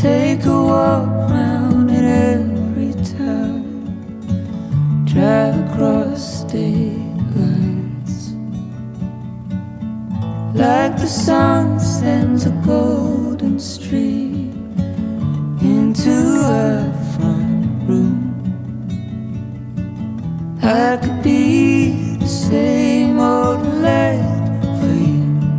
take a walk round at every turn, drive across state lines, like the sun sends a golden stream into our front room. I could be the same old lad for you.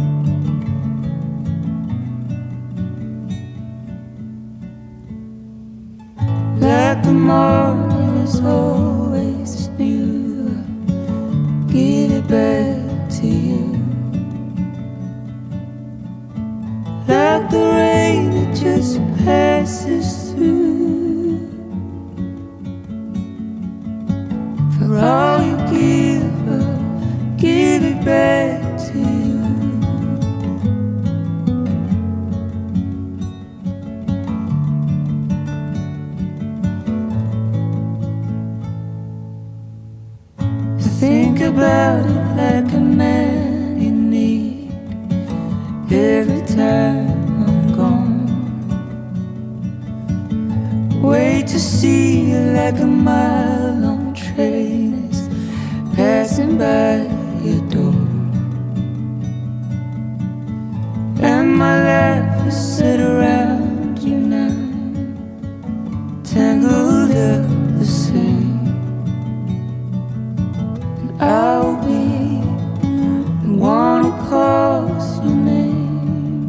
Like the morning is always new, I'll give it back to you. Like the rain that just passes through, for all you give, I'll give it back to you. Think about it like a man in need every time I'm gone. Wait to see you like a mile-long train is passing by your door. And my life is set around you now, tangled up the same. I'll be the one who calls your name.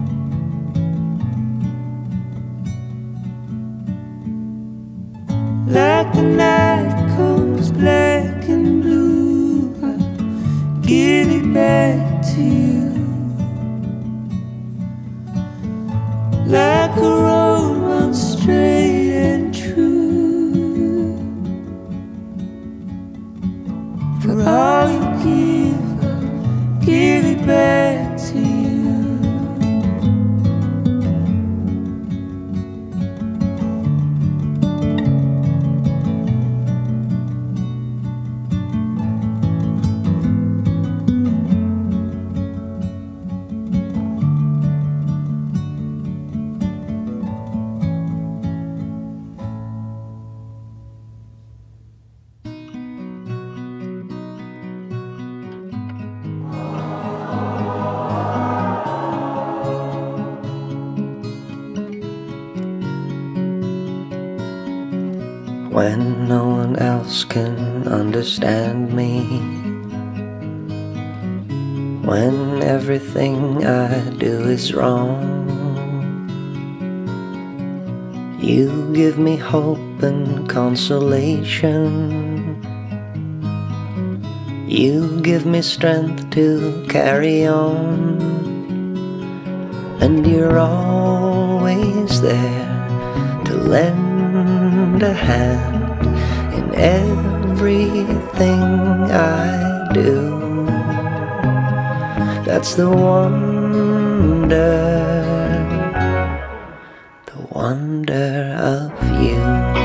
Like the night comes black and blue, I'll give it back to you. Like a road runs straight and true, for all you give, I'll give it back to you. When no one else can understand me, when everything I do is wrong, you give me hope and consolation. You give me strength to carry on, and you're always there to lend a hand in everything I do. That's the wonder of you.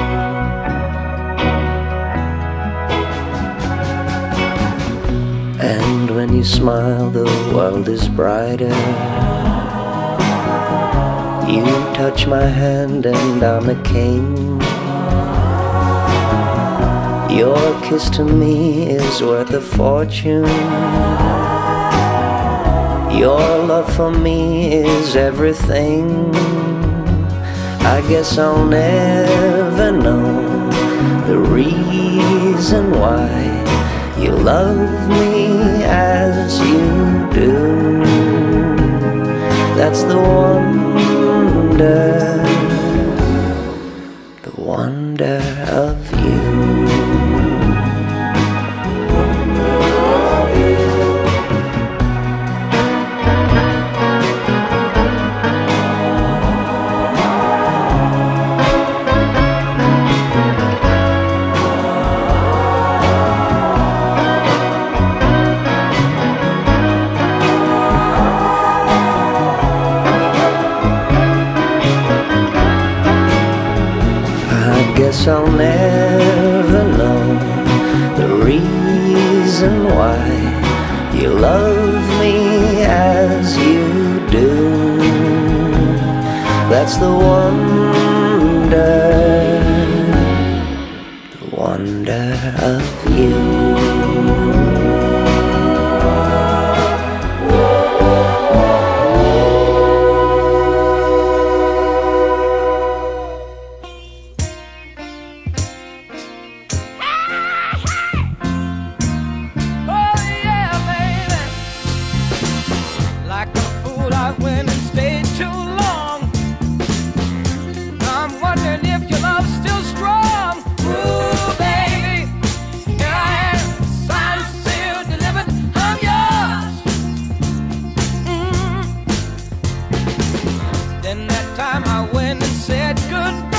And when you smile, the world is brighter. You touch my hand and I'm a king. Your kiss to me is worth a fortune. Your love for me is everything. I guess I'll never know the reason why you love me as you do. That's the wonder of you. Guess I'll never know the reason why you love me as you do. That's the wonder of you. I went and stayed too long. I'm wondering if your love's still strong. Ooh, baby, here I am, signed, sealed, delivered, I'm yours. Then that time I went and said goodbye.